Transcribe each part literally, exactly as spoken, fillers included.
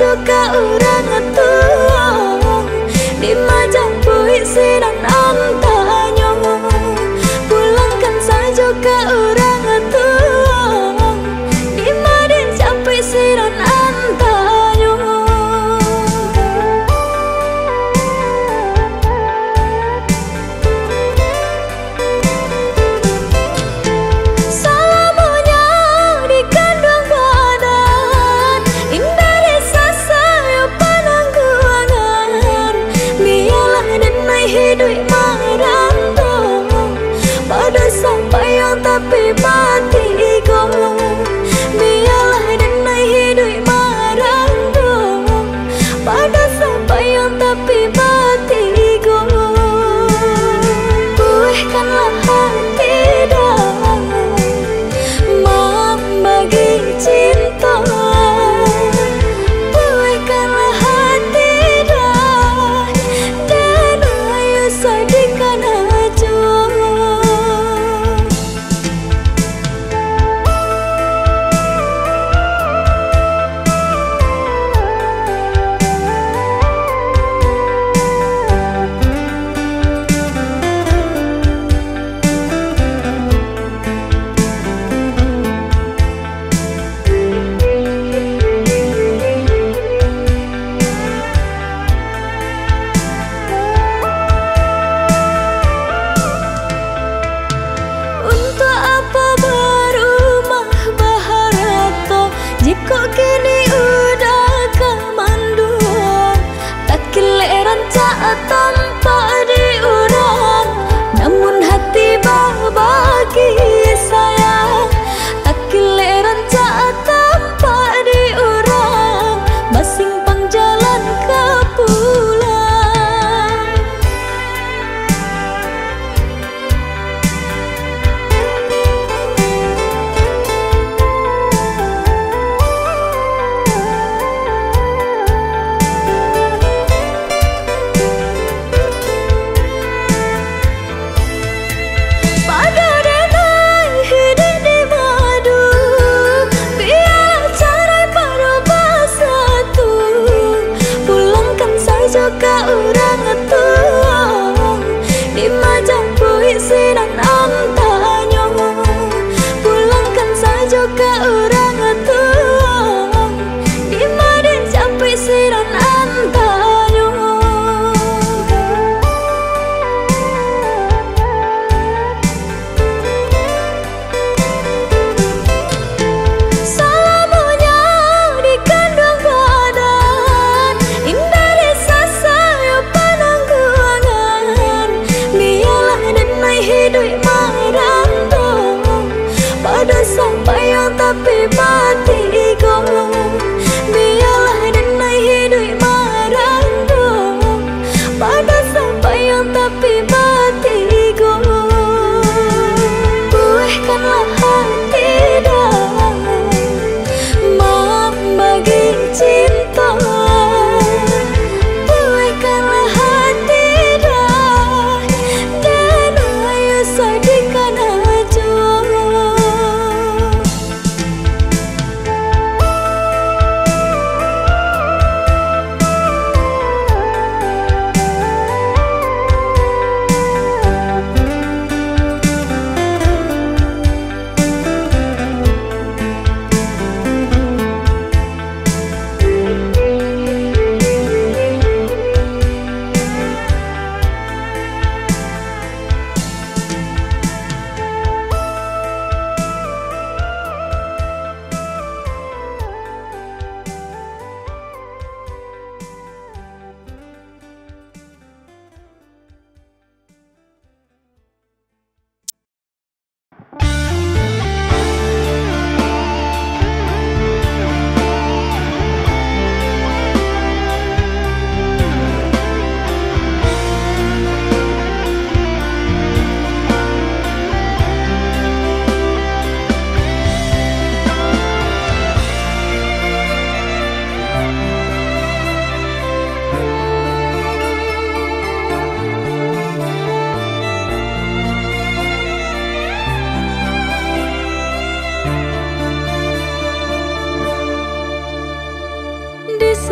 ka urang atuh di majang puisi dan antanyo. Pulangkan saja ka urang atuh di majang puisi dan antanyo. Salamunya di kandung badan indah desa saya.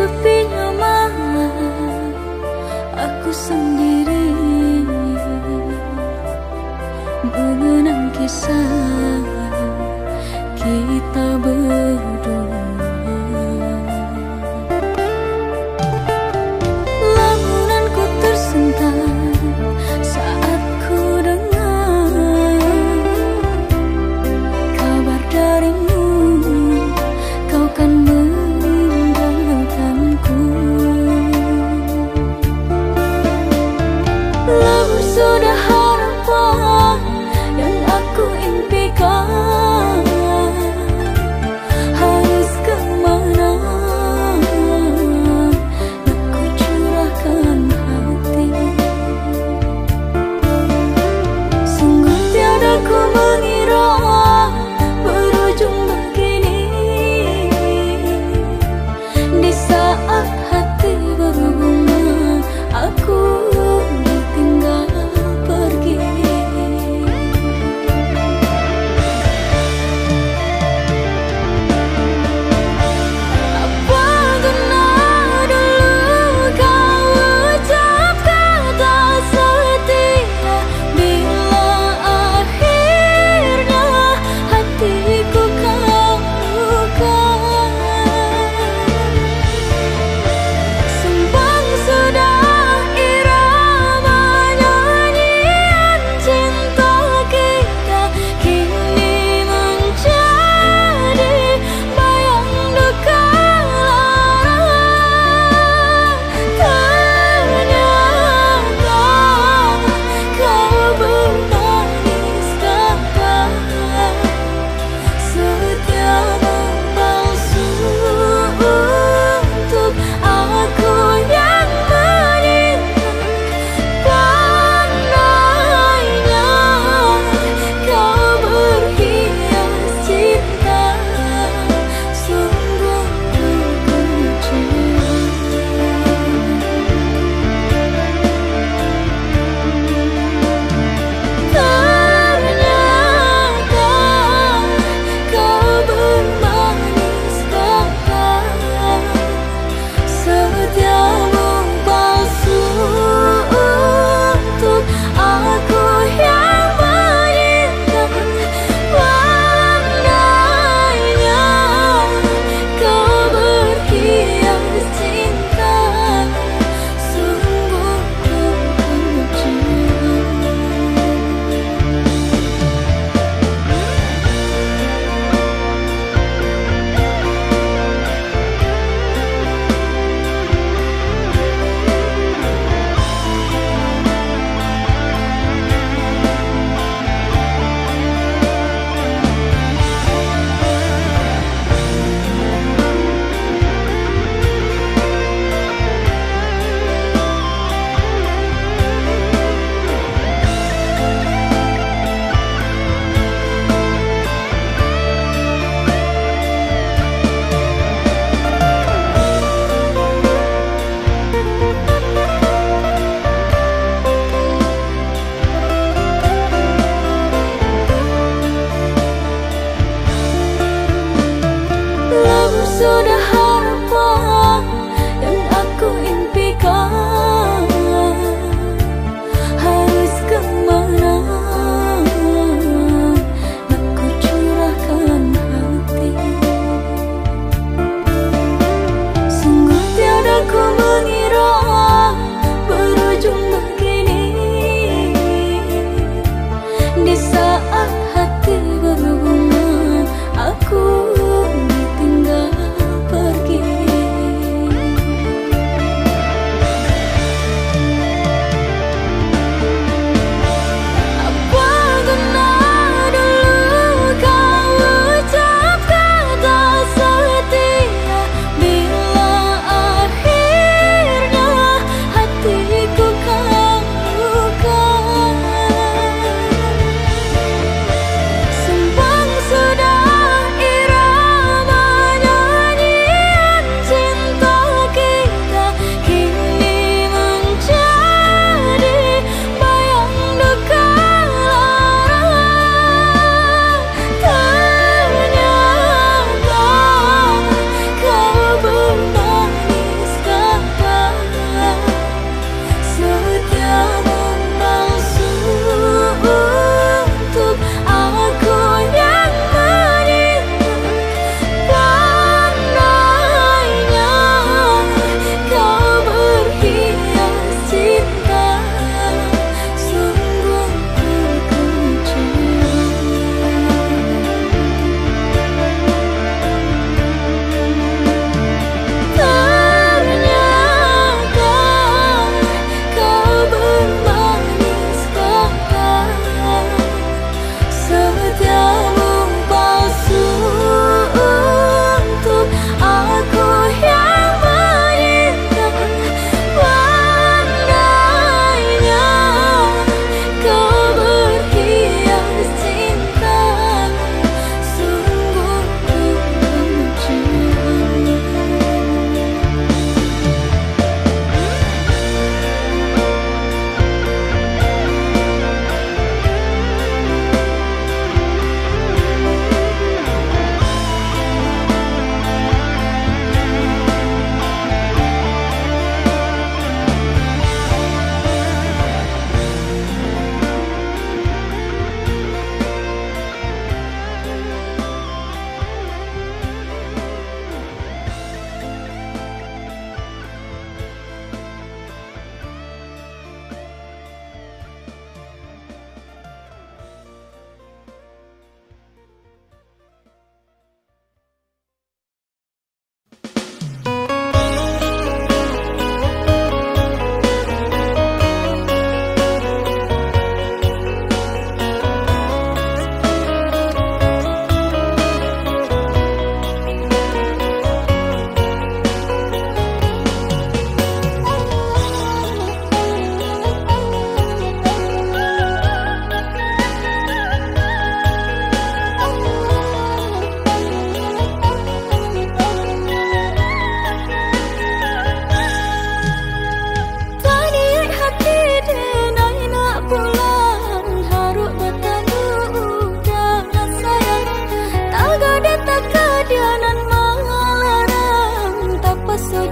sepinya malam aku sendiri mengenang kisah kita berdua. Lamunanku tersentak saat ku dengar kabar darimu, kau kan meninggalkanku. Lalu sudah harapan yang aku impikan,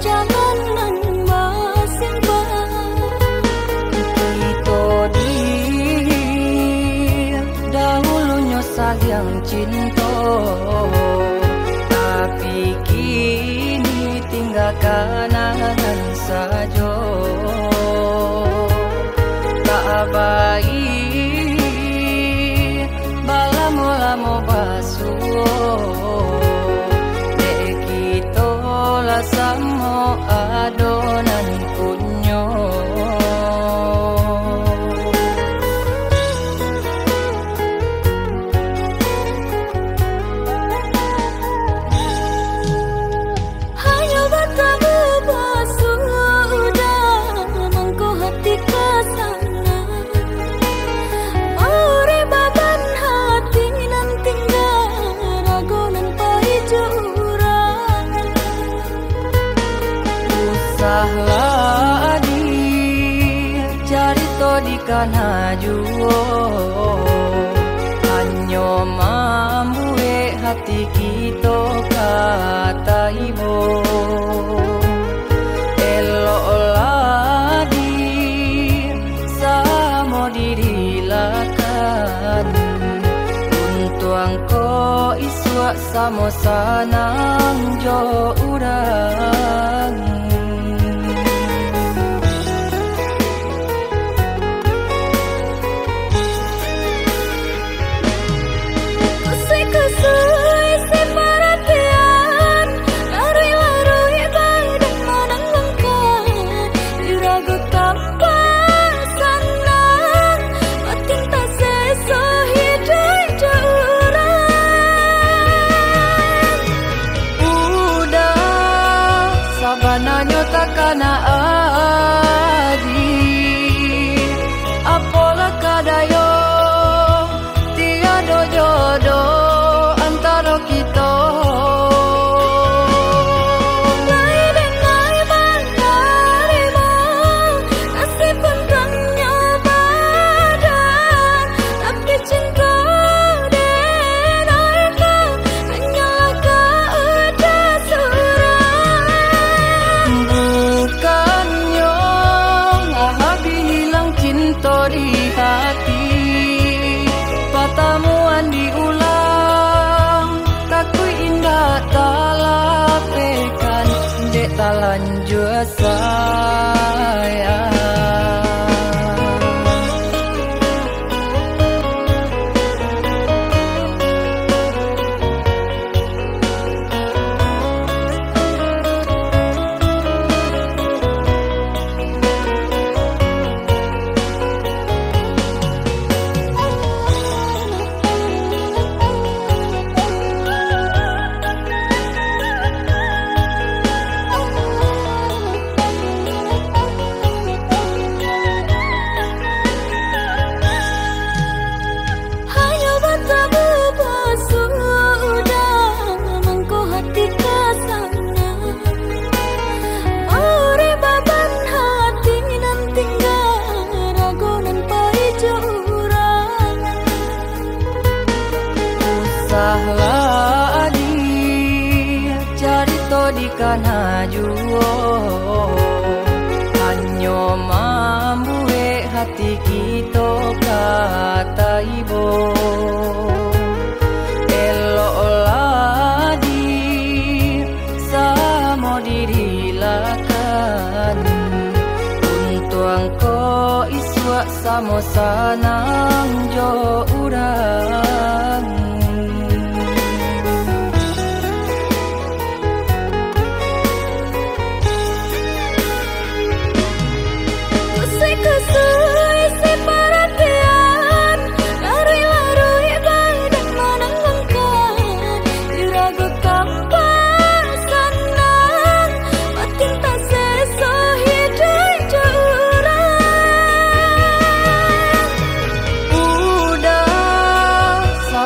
perjalanan bersimpang. Kita di dahulunya saling cinta, tapi kini tinggal kenangan saja. Tak baik balamo-lamo basuh, dek kita lah sama adonan punyo. Hanya bertemu basuh udah mangko hati kesana. Ore baban hati nan tinggal ragu nan pahijurang. Usahlah di cari to di kana juo, hanya mambuhe hati kita kata ibu. Eloklah di samo diri lakan, untuang ko iswa samo sanang jo urang. Kusui-kusui si perhatian, larui-larui badan manang lengkap. Diragu tanpa senang, batin tak sesa hidup orang. Udah sabananya takana adi, apalah kadayo tiada jodoh antara kita. Lai dengai bandarimu, nasib pun terangnya badan. Tapi cinta denarku hanyalah keedah surang. Bukannya habis hilang cinta di hati, patamuan diulang, takui indah talapekan, dek talanjur sayang. Hanya bertemu basuh udah mangko hati kesana. Ore baban hati nan tinggal ragu nan pahijurang. Usahlah di cari to di kana juo, hanya mambuhe hati kita kata ibu. Eloklah di samo diri lakan, untuang ko iswa samo sanang jo urang. Kusui-kusui si perhatian, larui-larui badan manang lengkap. Diragu tanpa senang, batin tak sesa hidup orang. Udah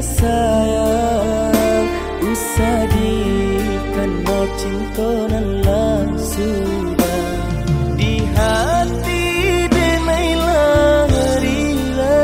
sayang usadi karena cinta nan lah sudah di hati denailah rila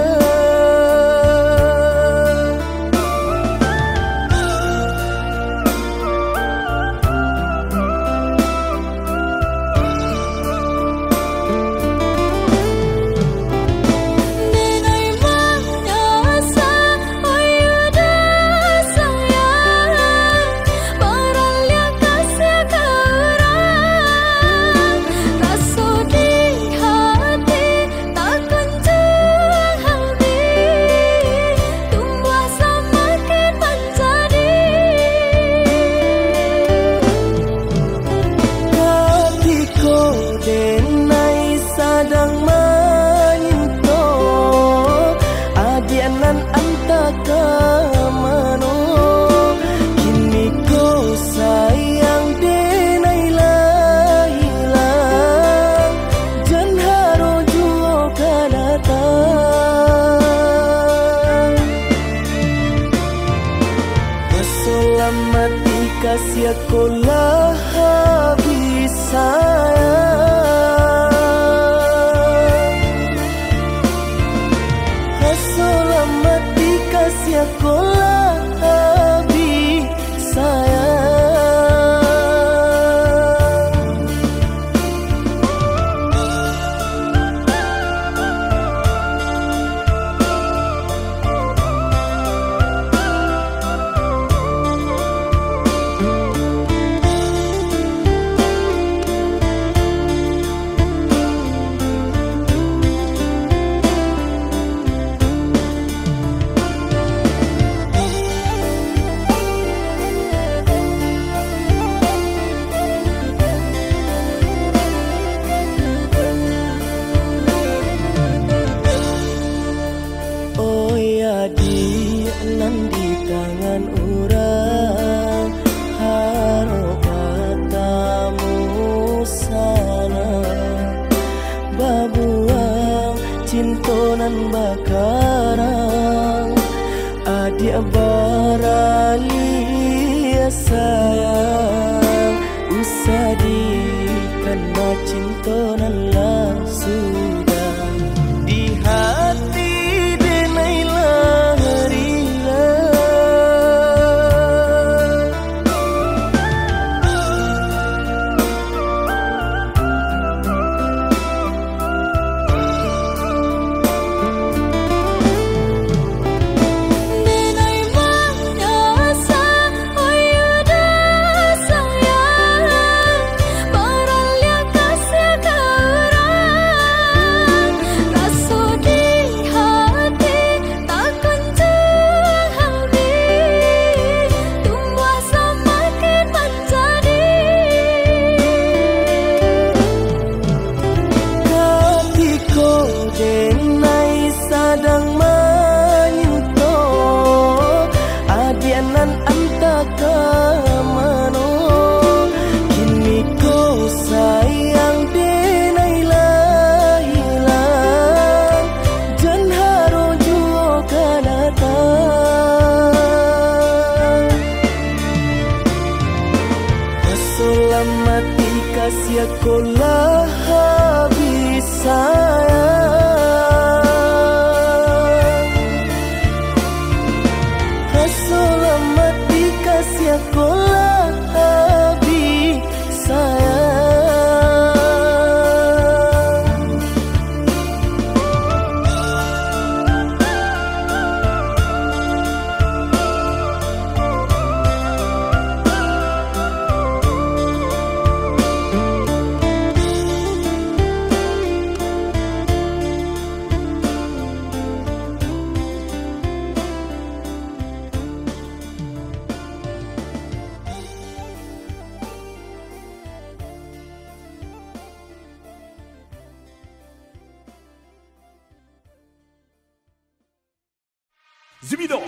kasih kolah habis sayang selamat dikasih kolah habis sayang di tangan urang haro katamu sana babuang cintonan bakarang adik barali sayang usadi karena cintonan lah sudah di hati kasih kolah habis sayang selamat dikasih kolah habis sayang Zibido.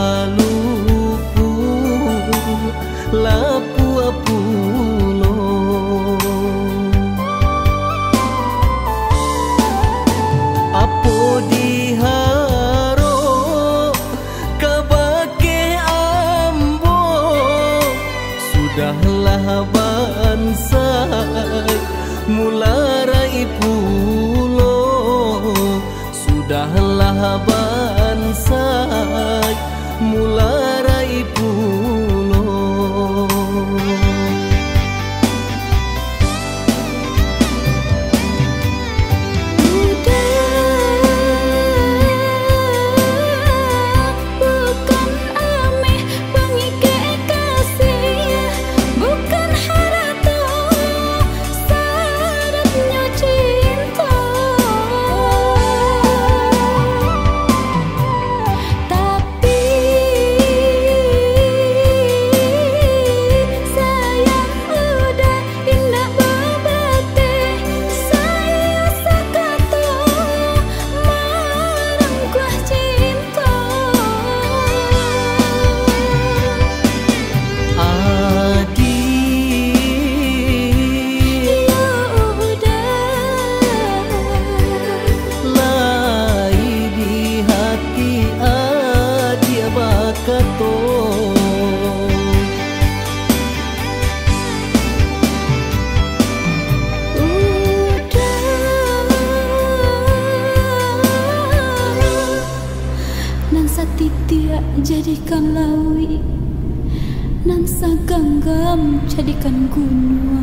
lupu lapu apulo apo diharo kabake ambo sudahlah bansai mularai pulo sudahlah bansai mularai pulo jadikan lawi nan saganggam jadikan gunung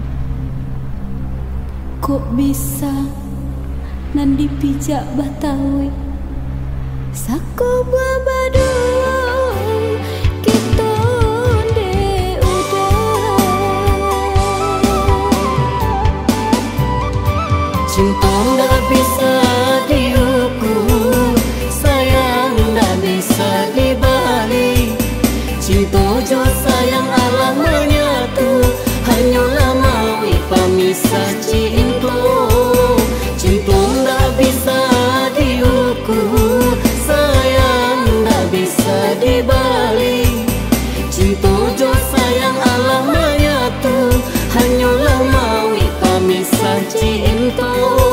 kok bisa nan dipijak batawi sako buah badung kita de udah cinta nggak bisa diukur sayang nggak bisa dibalik cinta jo sayang Allah menyatu hanyalah mawi pamisah cinta cinta nggak bisa diukur sayang nggak bisa dibalik cinta jo sayang Allah menyatu hanyalah mawi pamisah cinta.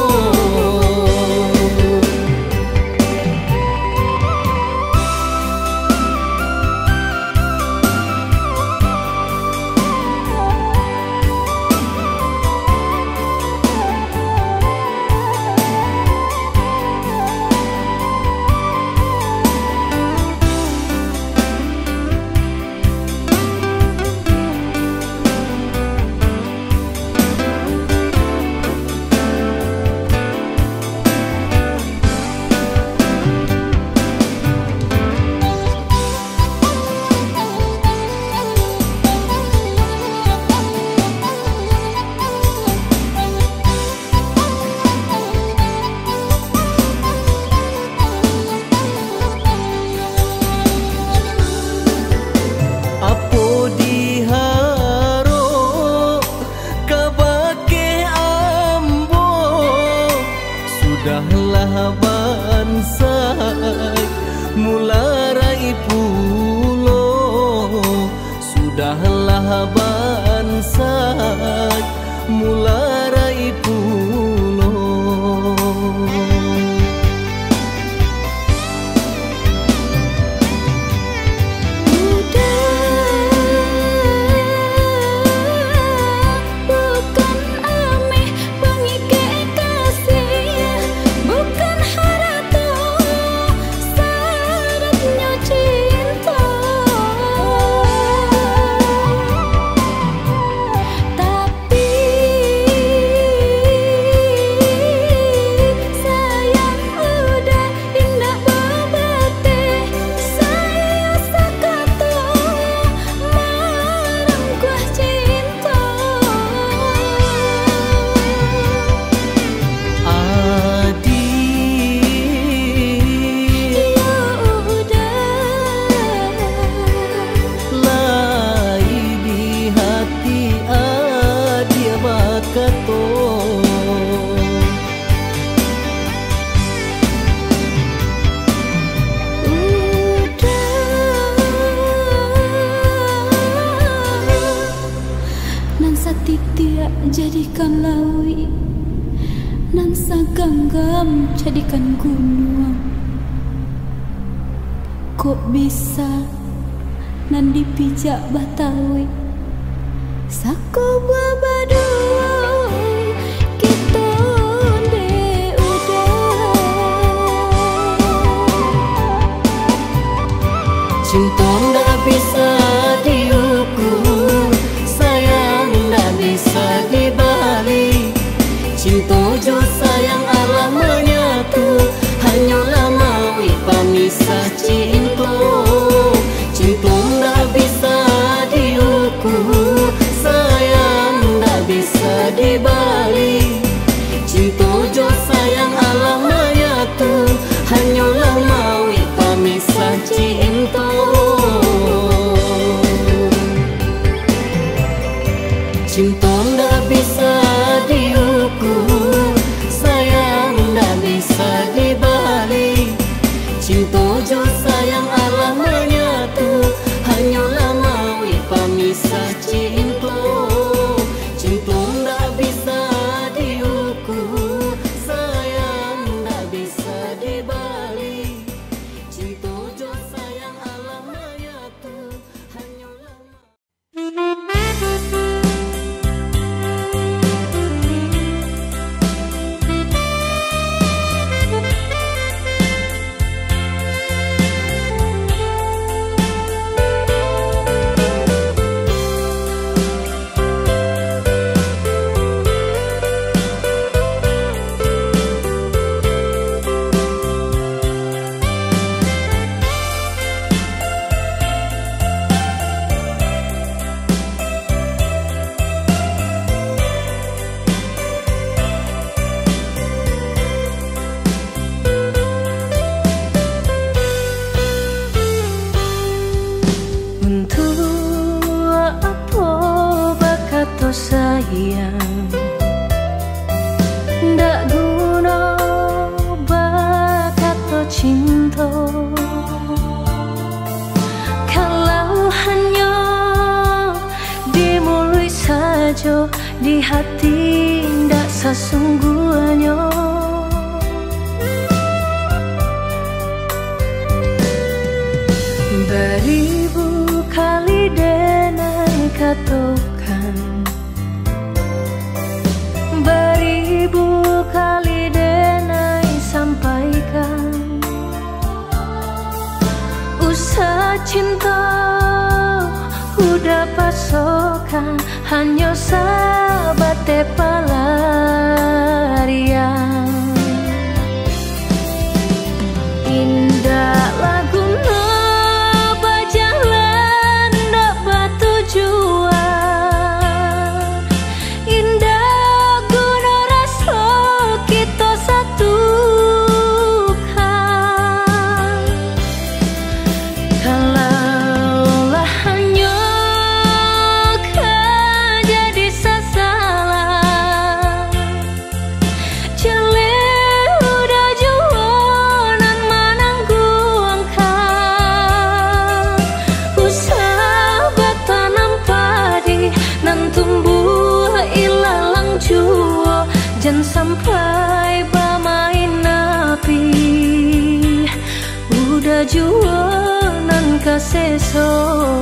Sudahlah bansai mularai pulo sudahlah bansai mularai pulo tapi genggam jadikan gunung. Kok bisa nan dipijak Batawi sako buah badua kita de udah. Cinta ndak bisa diukur, sayang ndak bisa dibalik. Cinta jo sayang Allah menyatu, hanyalah mawi pamisah cinta. Cinta ndak bisa diukur, sayang ndak bisa dibalik. Cinta jo sayang Allah menyatu, hanyalah mawi pamisah cinta. Cinta ndak bisa diukur, sayang ndak bisa dibalik. Cinta jo sayang Allah menyatu, hanyalah mawi pamisah cinta. Cinta ndak bisa diukur, sayang ndak bisa dibalik. Cinta jo sayang Allah menyatu, hanyalah sayang, ndak guna bakat cinta. Kalau hanya dimulai saja di hati, ndak sesungguhnya. Beribu kali denai katakan, beribu kali denai sampaikan, usah cinta udah pasokan, hanya sahabat pelarian. Indah lagu berjalan ndak bertujuan, indah guna rasa kita satukan. Kalaulah hanya kau jadi sasaran, jelek udah jualan menanggu angkat. Usah bertanam padi nan tumbuh ilalang jua, jangan sampai bermain api udah jualan kaseso.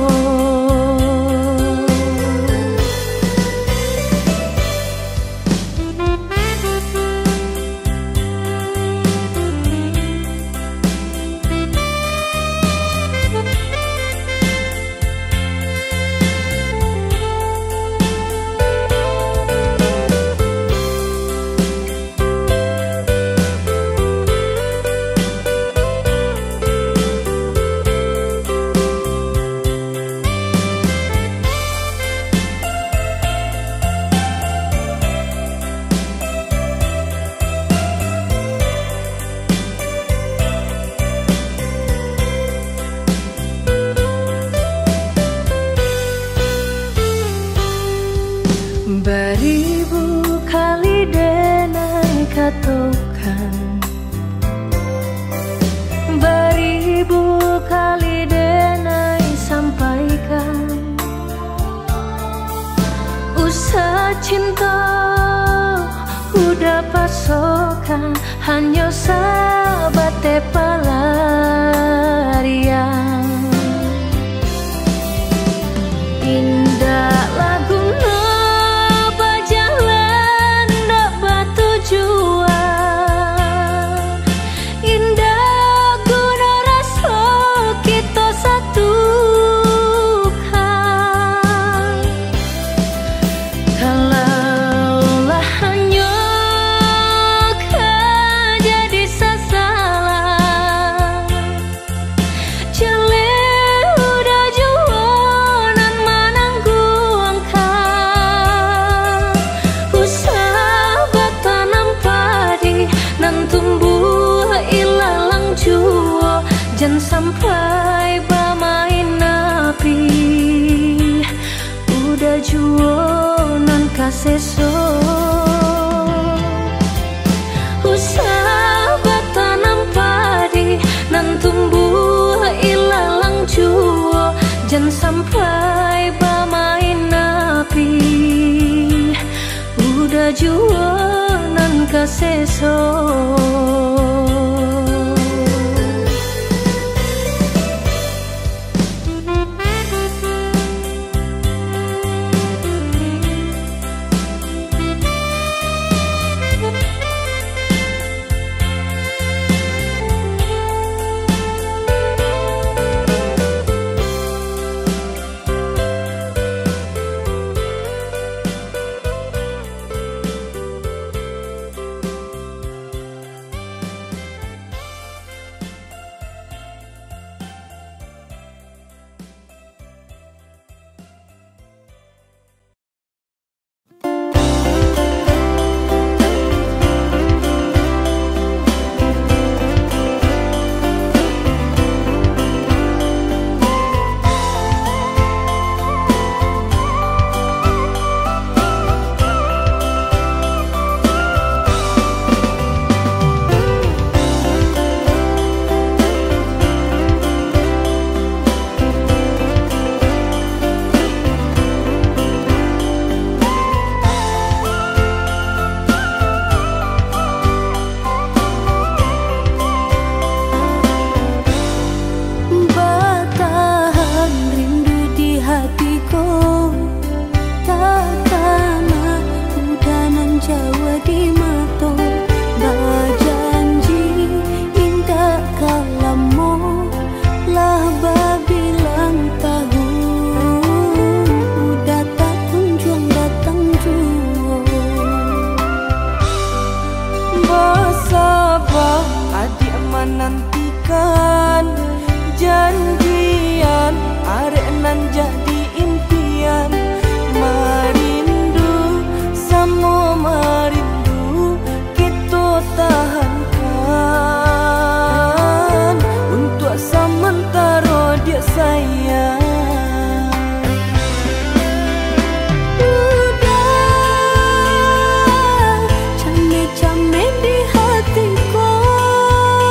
Beribu kali denai katakan, beribu kali denai sampaikan, usah cinta udah pasokan, hanya sahabat pelarian. Indah laguna bajalan dak batujuan, indah guna rasa kita satukan. Kalaulah hanya kau jadi sasaran, jale udah jualan menanggu angkat. Usah batanam padi nan tumbuh ilalang juo, jangan sampai bermain api. Udah juo nan kaseso, usah batanam padi nan tumbuh ilalang juo, jangan sampai bermain api. Udah juo nan kaseso.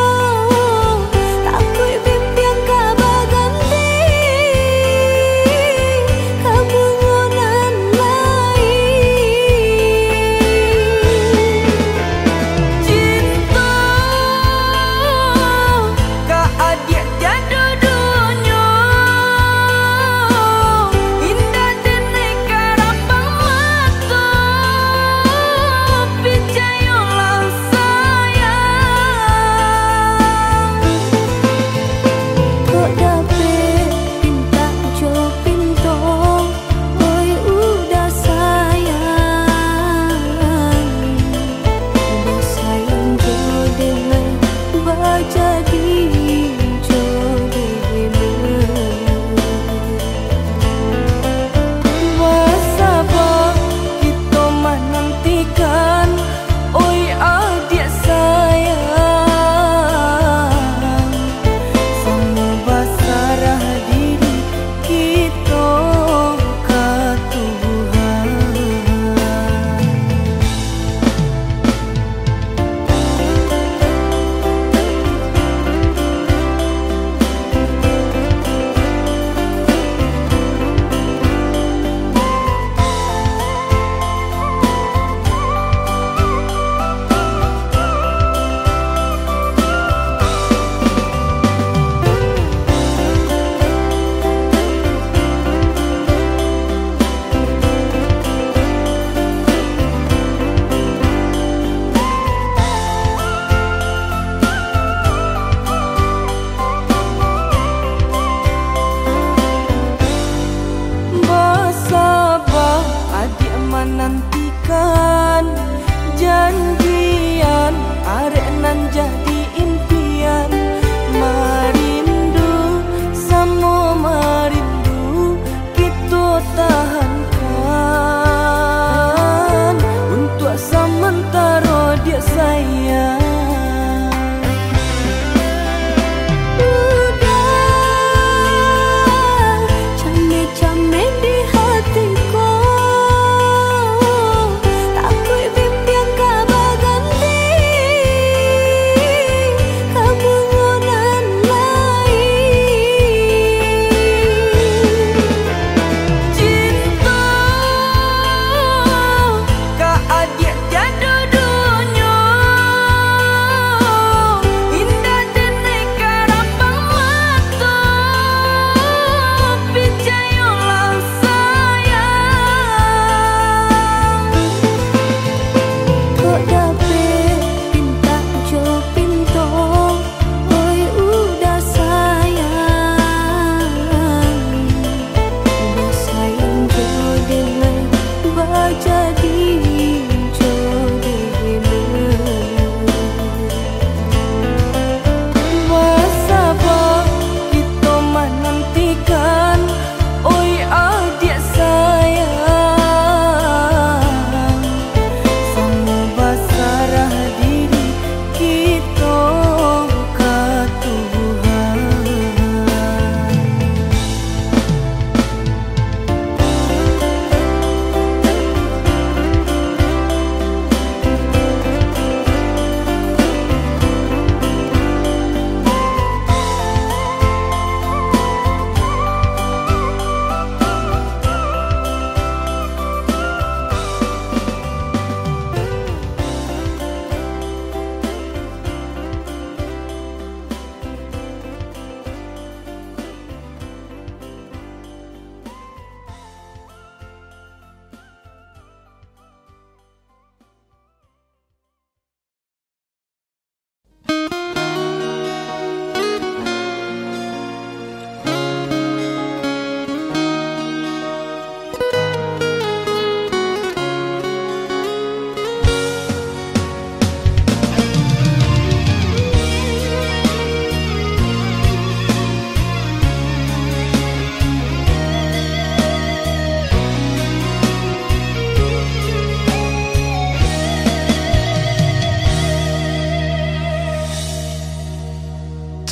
Takut bimbing kabar ganti.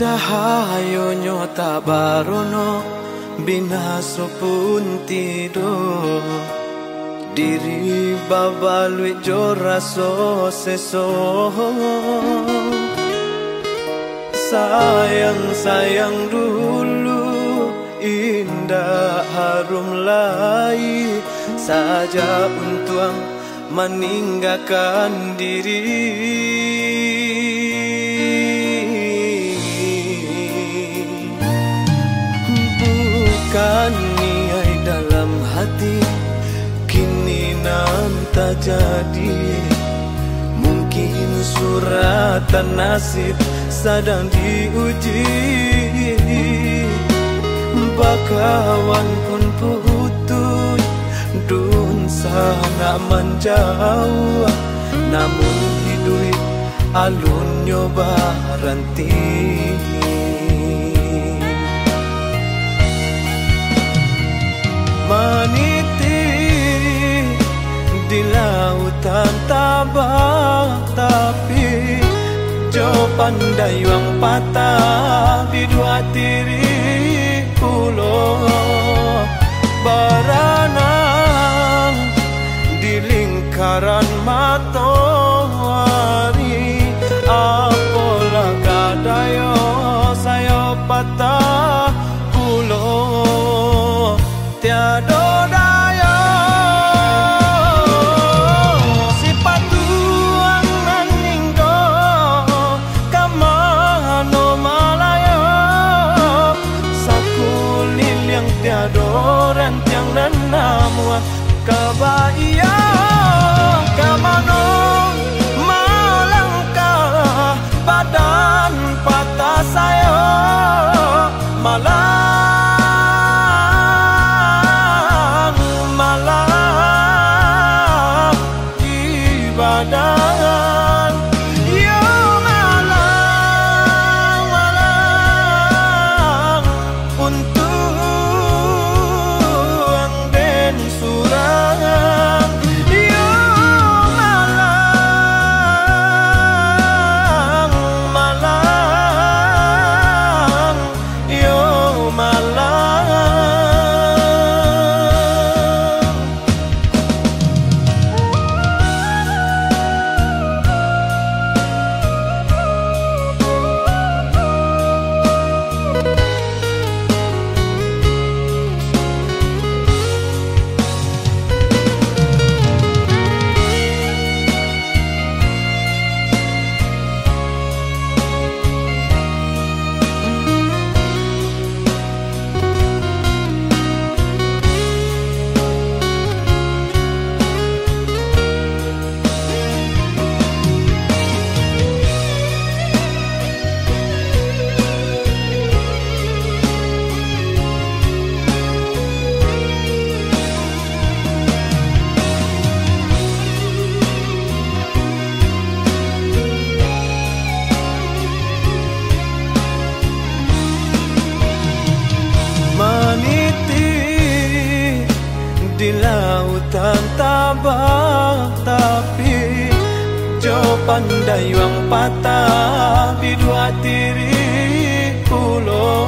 Cahayonyo tak barono, binaso pun tido. Diri babalui joraso seso. Sayang-sayang dulu, indah harum lai saja untuk meninggalkan diri. Bukan niai dalam hati, kini nan tak jadi. Mungkin suratan nasib sedang diuji. Bakawan pun putus, dun sana menjauh. Namun hidup alun nyoba ranti. Meniti di lautan tabah, tapi jo pandai wang patah di dua tiri pulau. Berenang di lingkaran matahari, apalah kadayo saya patah pulau. Tiada daya si patuang naninggo kamano malaya. Sakulil yang tiada rentiang dan nama kebaya. Kamano malangkah badan patah saya malah. Di lautan tabah, tapi jo pandai wang patah di dua tiri pulau.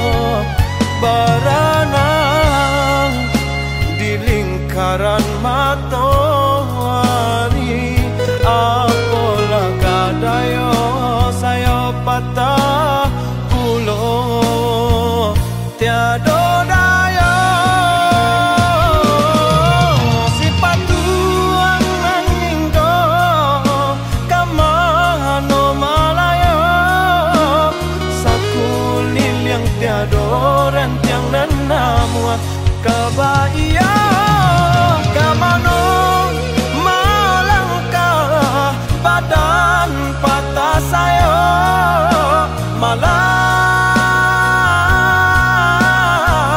Berenang di lingkaran matahari, apalah kadayo saya patah pulau. Tiada daya rentiang dan nama kebaya. Kamano malangkah badan patah saya malah.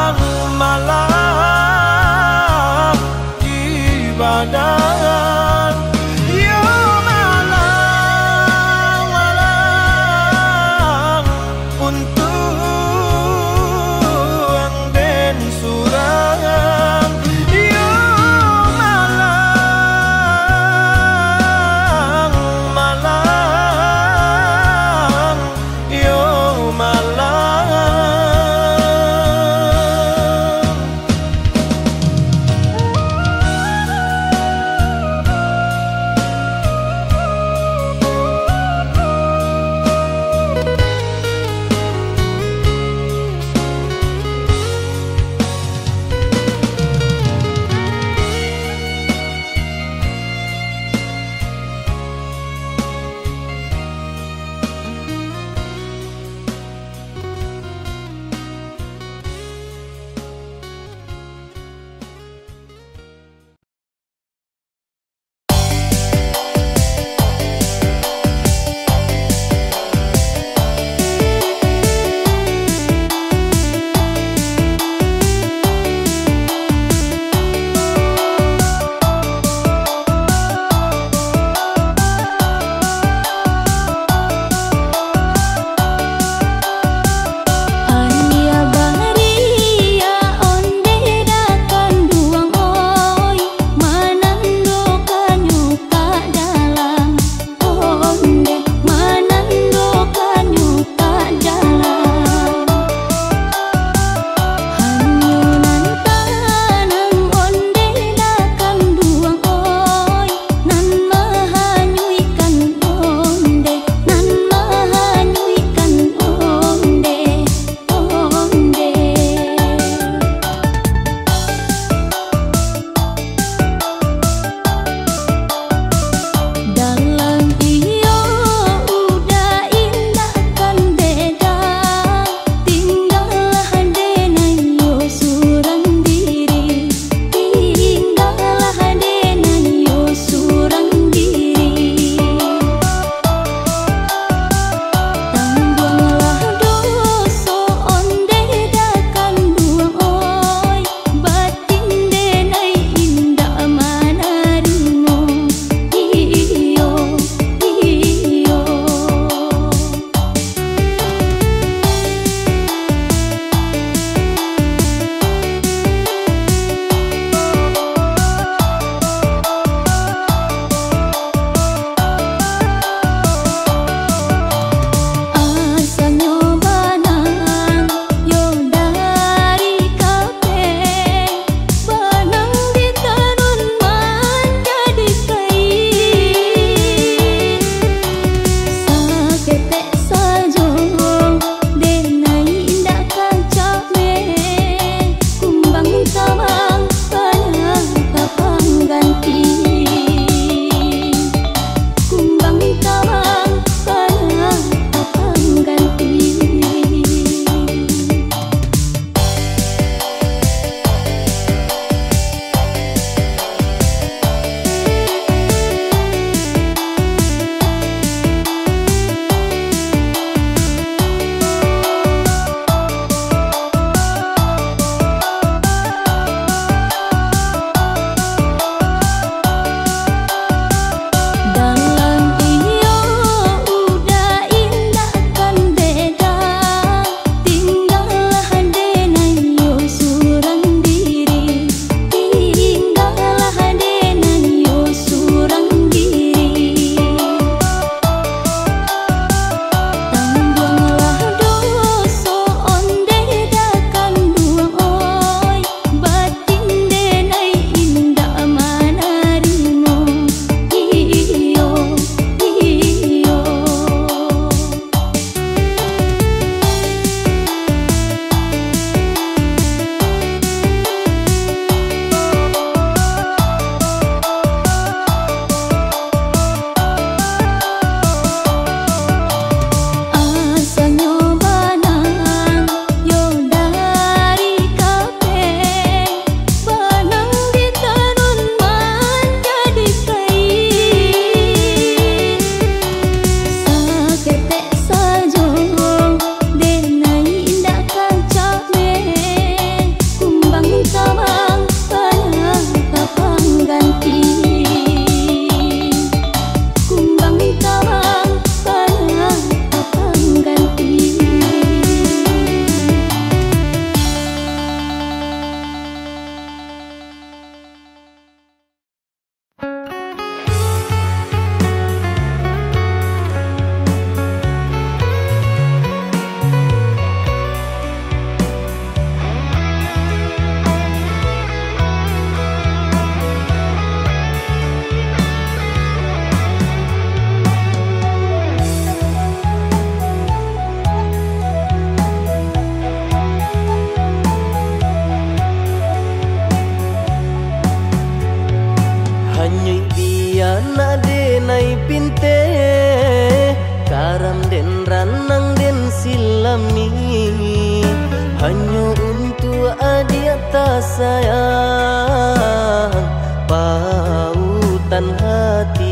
pinte karam den ranang den silami hanya untuk adia tak sayang pautan hati.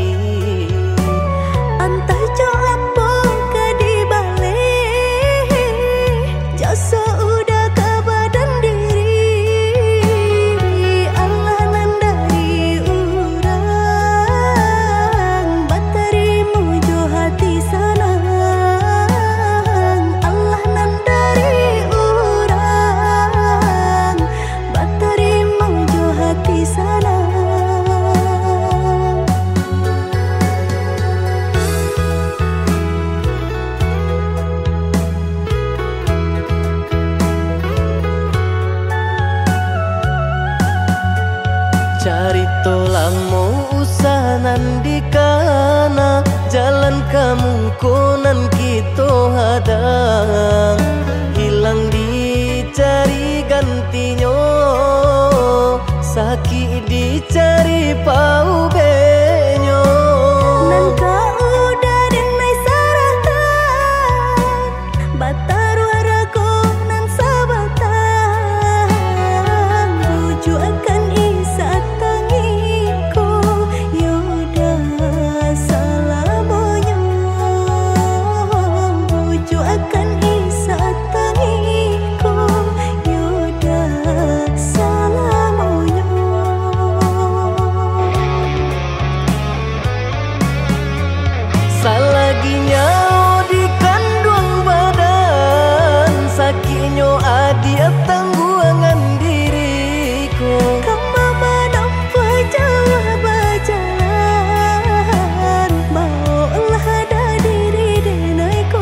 Entah jo apa ke di balik jasa udah ke badan diri Allah nan dari urang baterimu jo hati sanang Allah nan dari urang baterimu jo hati sanang. Cari tolang mau usah nandi kana jalan kamu konan kita hadang hilang dicari gantinya sakit dicari pau benyo Nan kau udah denai saratan batar waraku nan sabatan buju akan isa tangiku yoda salamonya buju akan isa tangiku yoda salamonya. Salaginya di kandung badan sakitnya adia tangguangan diriku Kamu menampak jauh berjalan maulah ada diri denaiku.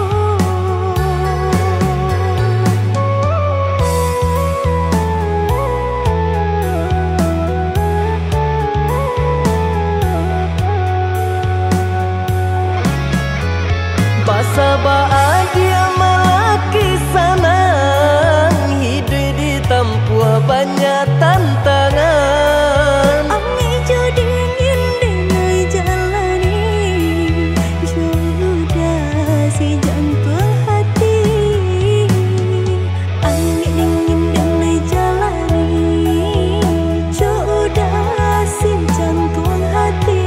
Basaba adia malaki sanang hidup di tempuh banyak tantangan. Angin jo dingin denai jalani sudah si jantung hati. Angin dingin denai jalani sudah si jantung hati.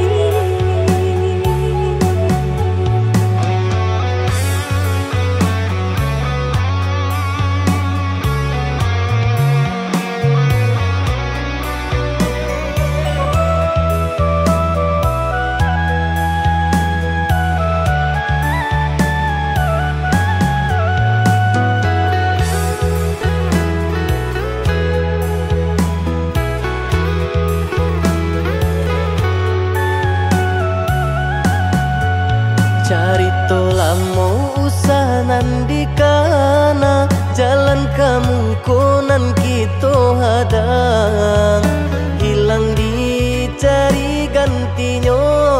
Cari tolang mau usah nandi kana jalan kamu konan kita hadang hilang dicari gantinya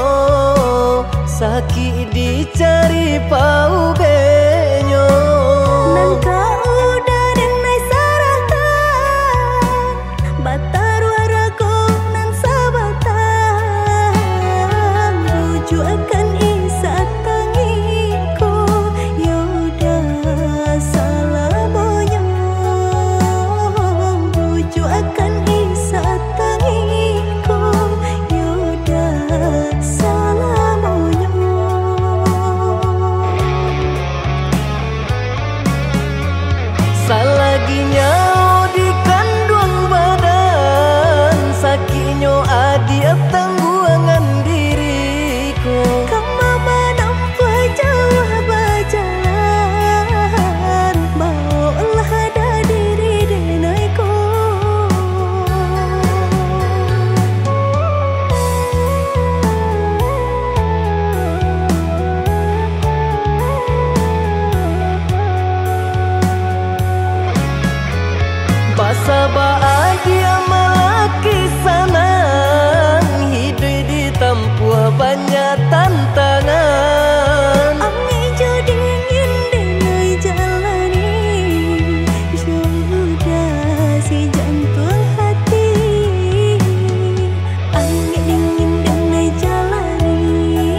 sakit dicari pau benyo Nan kau udah denai saratan batar waraku nan sabatan buju akan isa tangiku yoda salamonya buju akan isa tangiku yoda salamonya. Salaginya di kandung badan sakitnya adia tangguangan diriku Kamu menampak jauh berjalan maulah ada diri denaiku. Basaba adia malaki sanang hidup di tempuh banyak tantangan. Angin jo dingin denai jalani sudah si jantung hati. Angin dingin denai jalani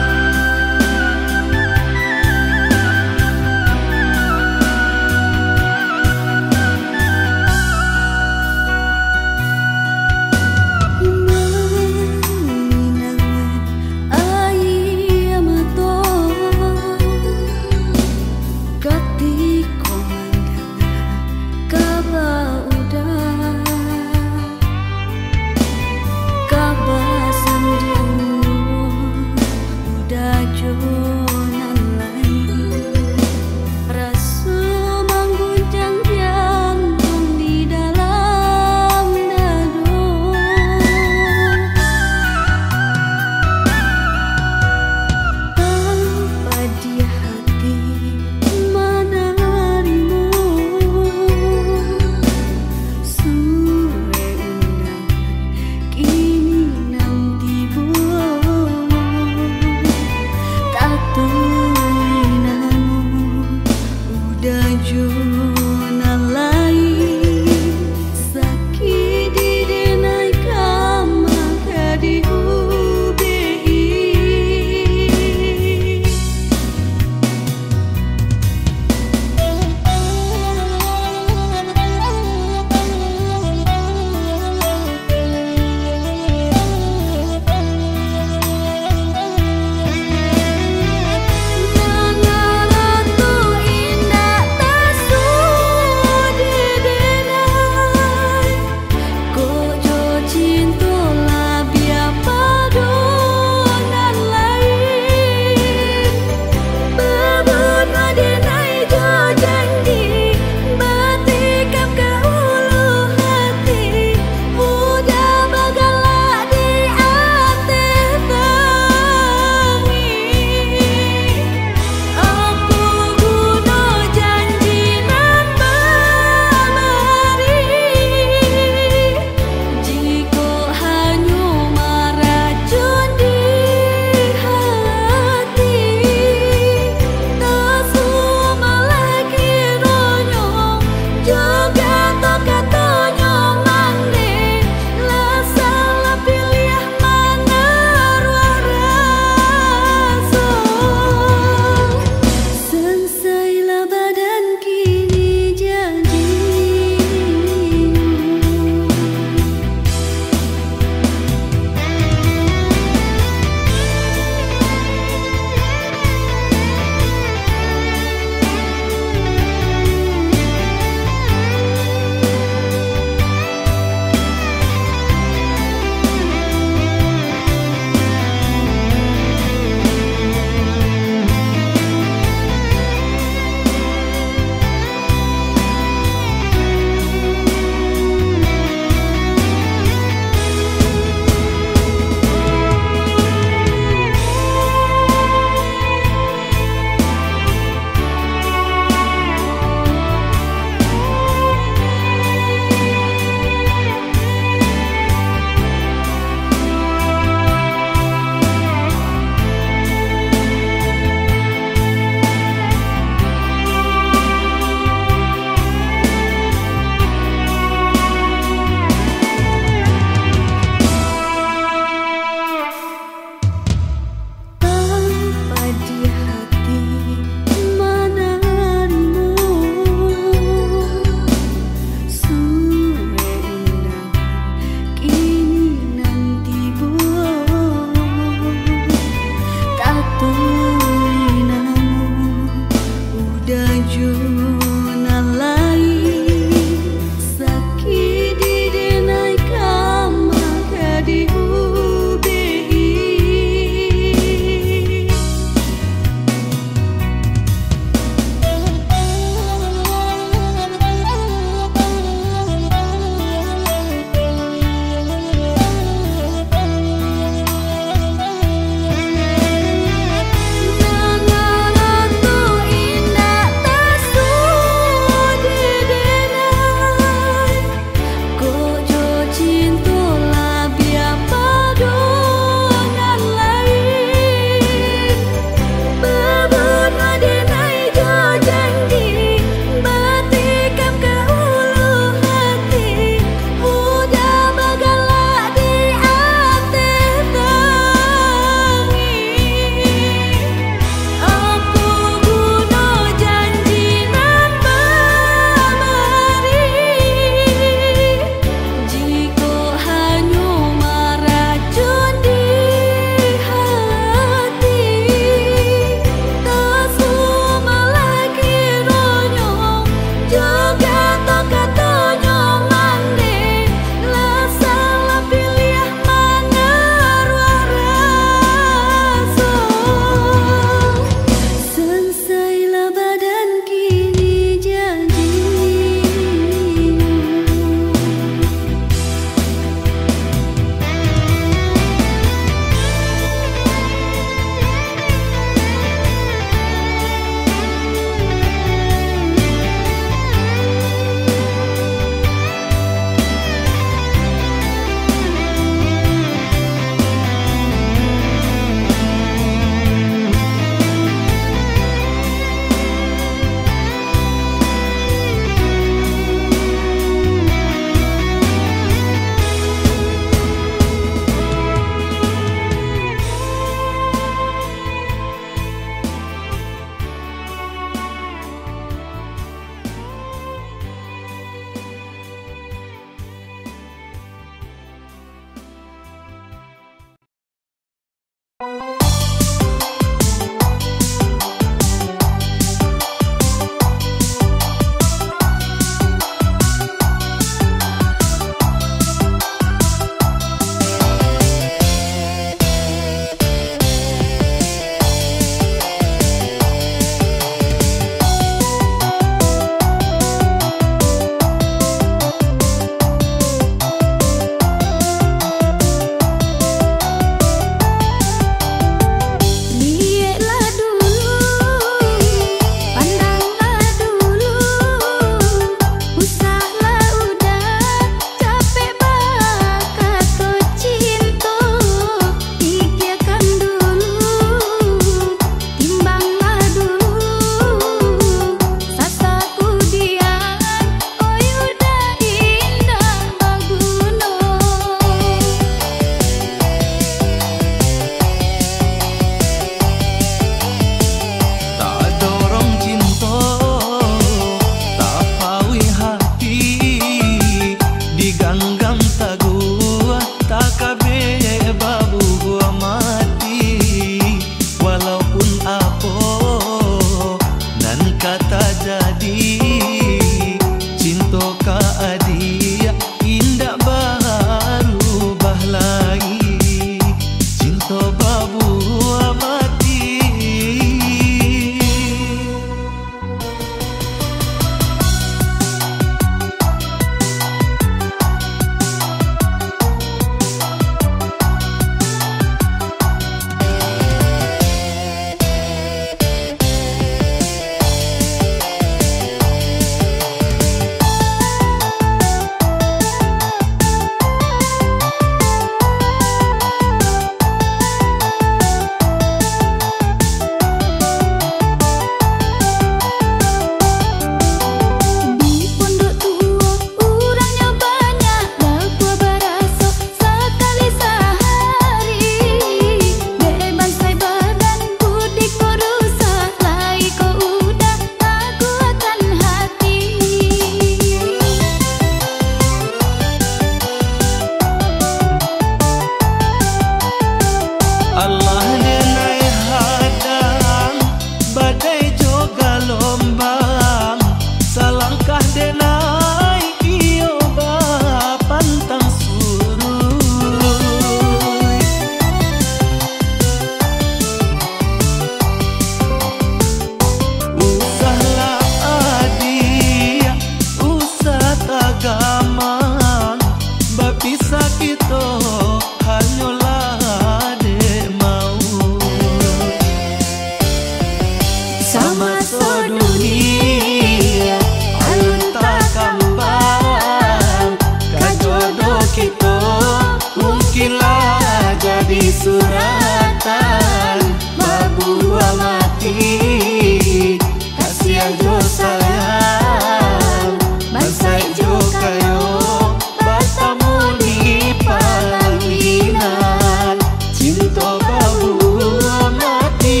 jadi suratan babua mati kasihan jo sayang bansai jo kayo bertemu di pelaminan cinta babua mati.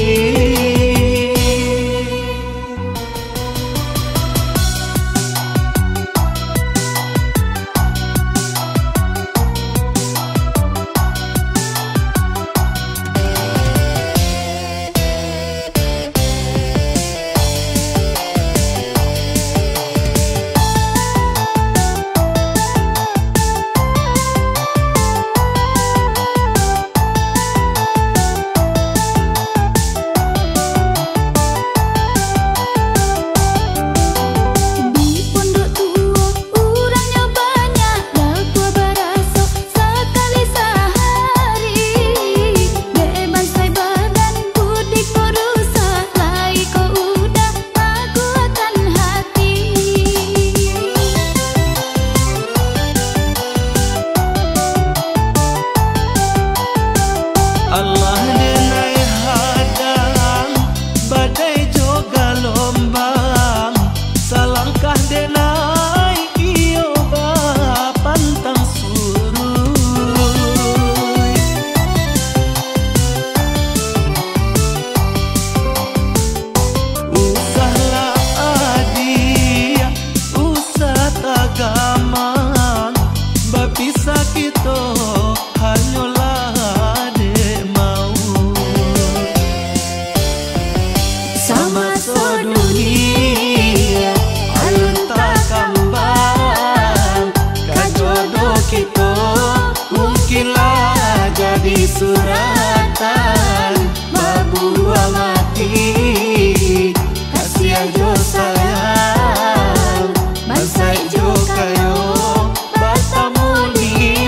Allah denai hadang badai juga lombang salangkah denai iyo bapantang suruh usahlah adia usah tagaman bapisa kita hanyolah sama sedunia alun tak kembang kajodoh kita mungkinlah jadi suratan babua mati kasihan jo sayang bansai jo kayo bertemu di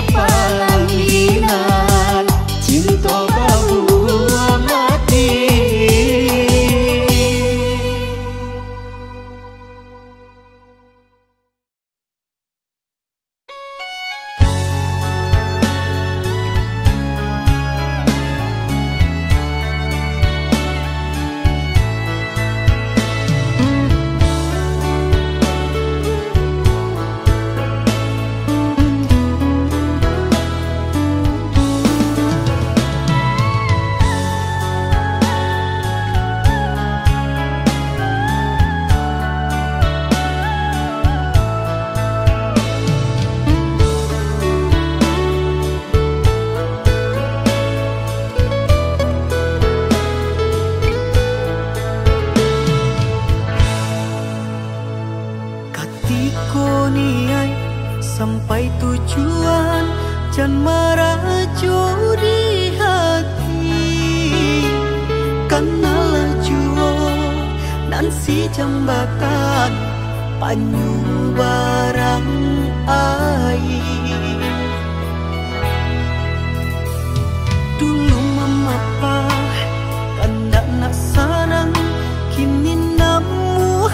pelaminan cinta babua mati. Sampai tujuan jangan meracu di hati karena laju dan si jambatan panyu barang air dulu mama tanda nak sarang kini namu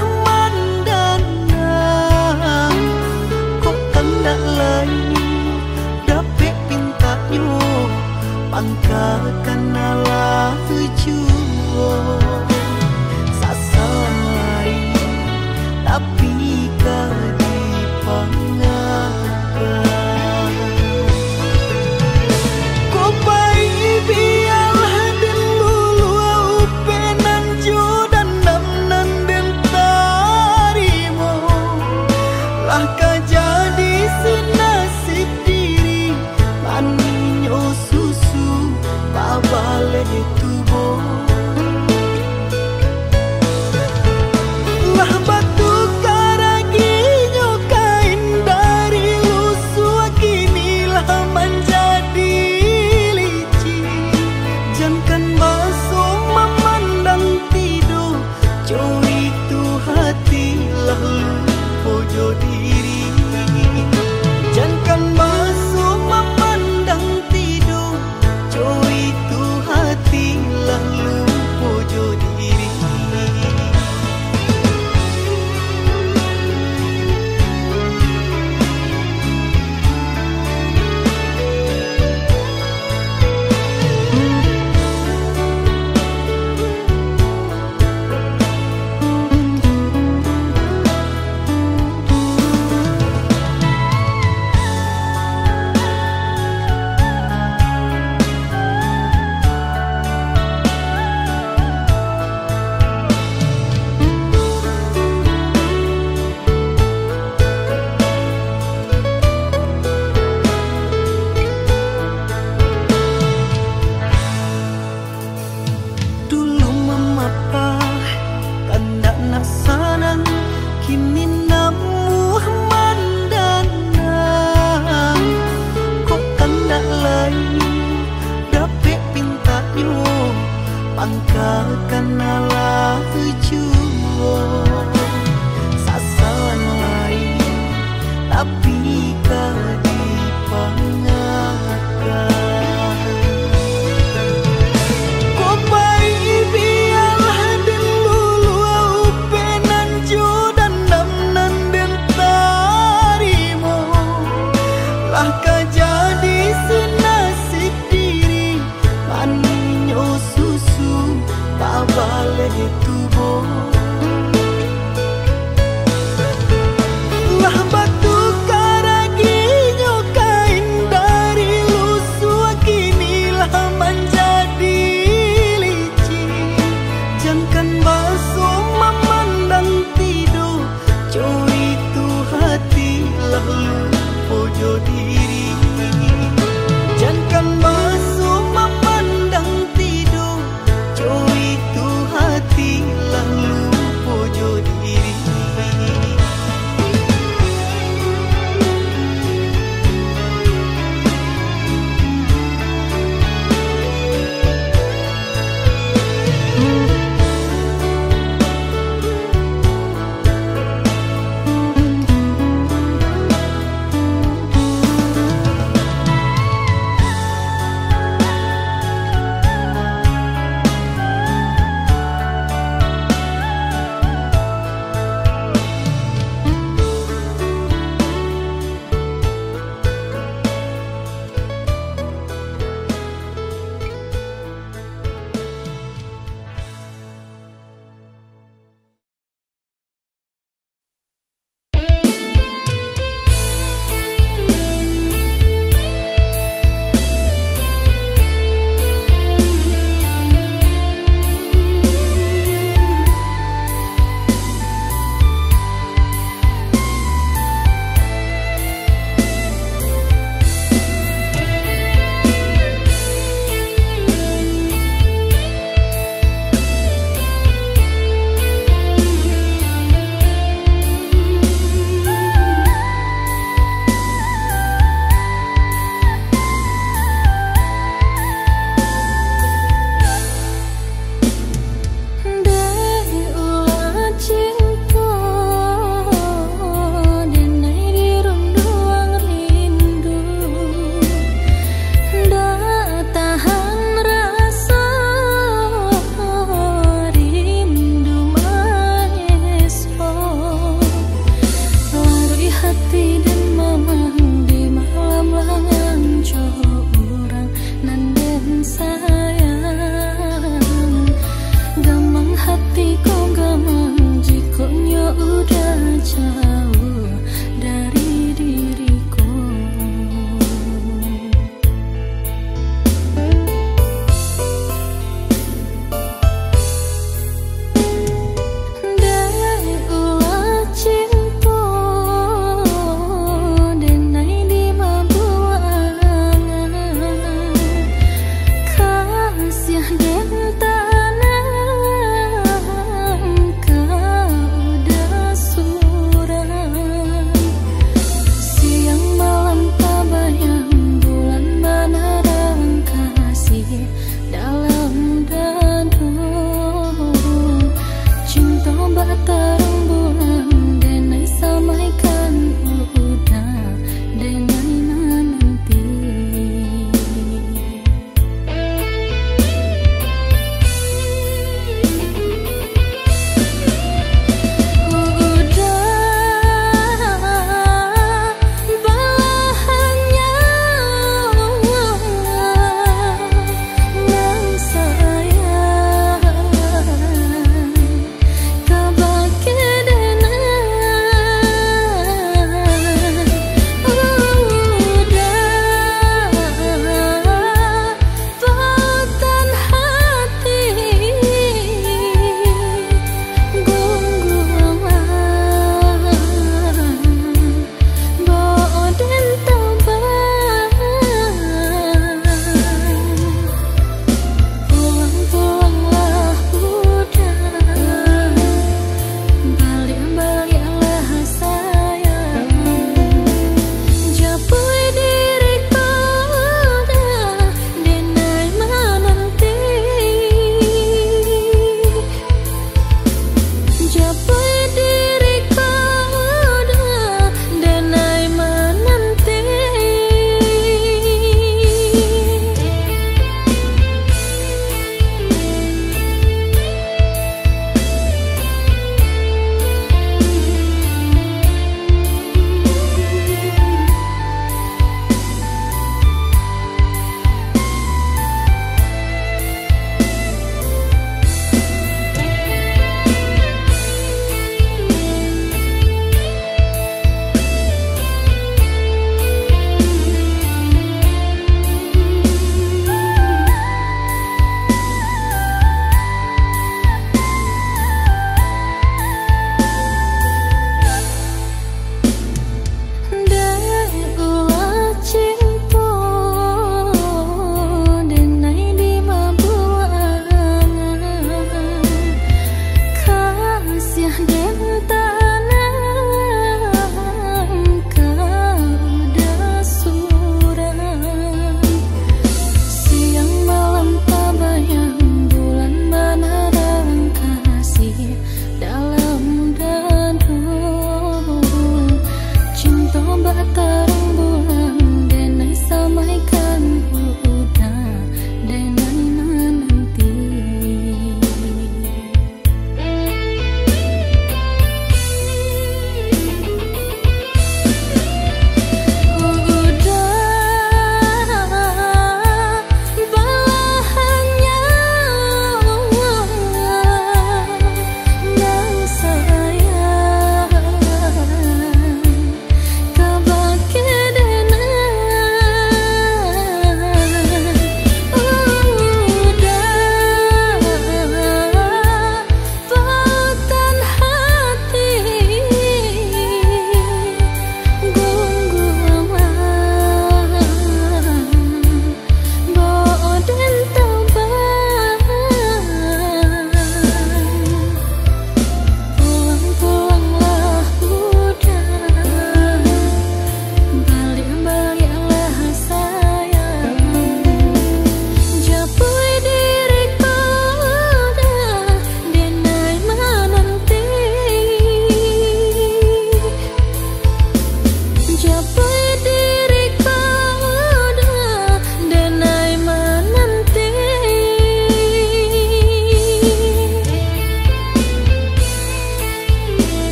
mandana kok tanda lain dapet pintaknya pangkakan ala juo sasaran lain tapi kadi pangakan kok baik biarlah dan bulu upenan judan dan dan tarimo lah jadi sinasib diri maninyo susu babale tubo akan nalah jua sasaran lain tapi kau dipangakan. Kau baik biarlah den lulu upenan judan damnan den tarimo lah kau jadi senasib diri maninyo susu tak balik itu